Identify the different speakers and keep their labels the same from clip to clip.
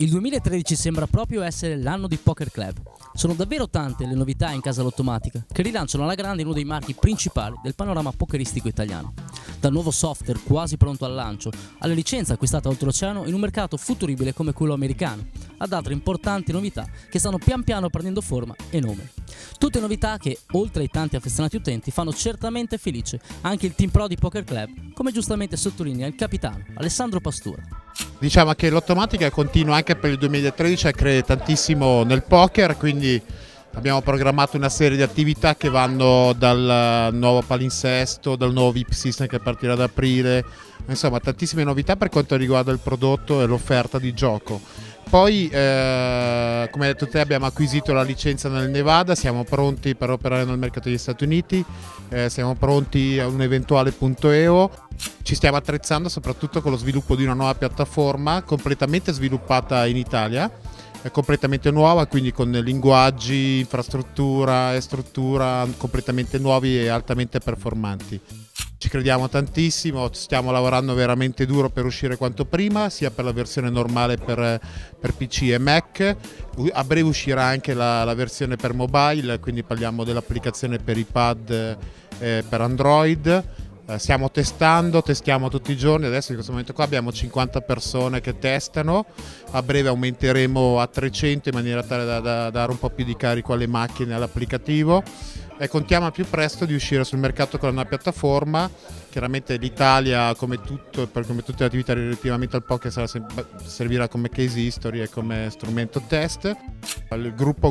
Speaker 1: Il 2013 sembra proprio essere l'anno di Poker Club. Sono davvero tante le novità in casa Lottomatica che rilanciano alla grande uno dei marchi principali del panorama pokeristico italiano. Dal nuovo software quasi pronto al lancio, alla licenza acquistata oltreoceano in un mercato futuribile come quello americano, ad altre importanti novità che stanno pian piano prendendo forma e nome. Tutte novità che, oltre ai tanti affezionati utenti, fanno certamente felice anche il team pro di Poker Club, come giustamente sottolinea il capitano Alessandro Pastura.
Speaker 2: Diciamo che Lottomatica continua anche per il 2013 a credere tantissimo nel poker, quindi abbiamo programmato una serie di attività che vanno dal nuovo palinsesto, dal nuovo VIP System che partirà ad aprile, insomma tantissime novità per quanto riguarda il prodotto e l'offerta di gioco. Poi, come hai detto te, abbiamo acquisito la licenza nel Nevada, siamo pronti per operare nel mercato degli Stati Uniti, siamo pronti a un eventuale punto EO. Ci stiamo attrezzando soprattutto con lo sviluppo di una nuova piattaforma completamente sviluppata in Italia, è completamente nuova, quindi con linguaggi, infrastruttura e struttura completamente nuovi e altamente performanti. Ci crediamo tantissimo, stiamo lavorando veramente duro per uscire quanto prima, sia per la versione normale per PC e Mac. A breve uscirà anche la versione per mobile, quindi parliamo dell'applicazione per iPad e per Android. Stiamo testiamo tutti i giorni, adesso in questo momento qua abbiamo 50 persone che testano, a breve aumenteremo a 300 in maniera tale da dare un po' più di carico alle macchine e all'applicativo e contiamo al più presto di uscire sul mercato con una piattaforma. Chiaramente l'Italia, come tutte le attività relativamente al poker, servirà come case history e come strumento test. Il gruppo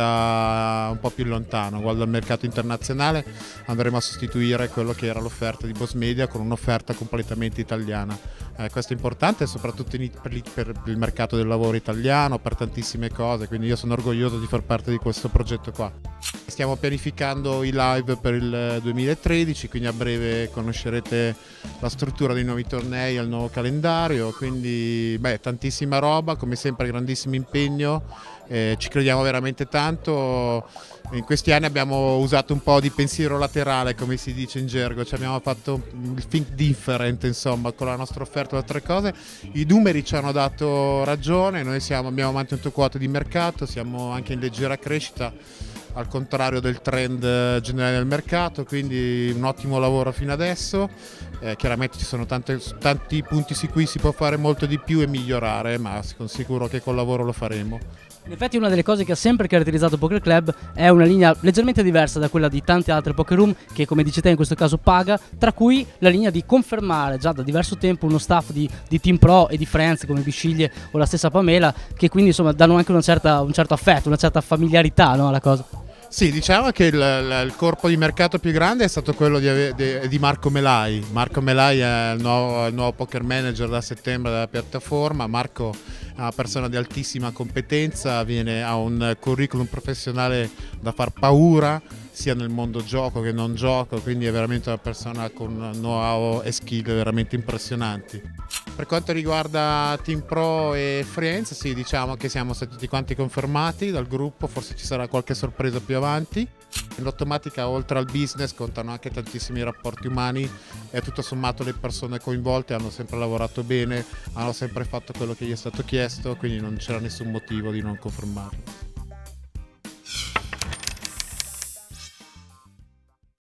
Speaker 2: guarda un po' più lontano, guarda il mercato internazionale, andremo a sostituire quello che era l'offerta di Boss Media con un'offerta completamente italiana. Questo è importante soprattutto per il mercato del lavoro italiano, per tantissime cose, quindi io sono orgoglioso di far parte di questo progetto qua. Stiamo pianificando i live per il 2013, quindi a breve conoscerete la struttura dei nuovi tornei, il nuovo calendario, quindi tantissima roba, come sempre grandissimo impegno, ci crediamo veramente tanto. In questi anni abbiamo usato un po' di pensiero laterale, come si dice in gergo, ci abbiamo fatto il think different, insomma, con la nostra offerta e altre cose. I numeri ci hanno dato ragione, noi abbiamo mantenuto quote di mercato, siamo anche in leggera crescita, al contrario del trend generale del mercato, quindi un ottimo lavoro fino adesso. Chiaramente ci sono tanti punti su cui si può fare molto di più e migliorare, ma sono sicuro che col lavoro lo faremo.
Speaker 1: In effetti una delle cose che ha sempre caratterizzato Poker Club è una linea leggermente diversa da quella di tante altre poker room che, come dici te, in questo caso paga, tra cui la linea di confermare già da diverso tempo uno staff di team pro e di friends come Bisciglie o la stessa Pamela, che quindi insomma danno anche un certo affetto, una certa familiarità, no, alla cosa.
Speaker 2: Sì, diciamo che il corpo di mercato più grande è stato quello di Marco Melai. Marco Melai è il nuovo poker manager da settembre della piattaforma. Marco è una persona di altissima competenza, ha un curriculum professionale da far paura, sia nel mondo gioco che non gioco, quindi è veramente una persona con know-how e skill veramente impressionanti. Per quanto riguarda Team Pro e Friends, sì, diciamo che siamo stati tutti quanti confermati dal gruppo, forse ci sarà qualche sorpresa più avanti. In Lottomatica, oltre al business, contano anche tantissimi rapporti umani e tutto sommato le persone coinvolte hanno sempre lavorato bene, hanno sempre fatto quello che gli è stato chiesto, quindi non c'era nessun motivo di non confermarlo.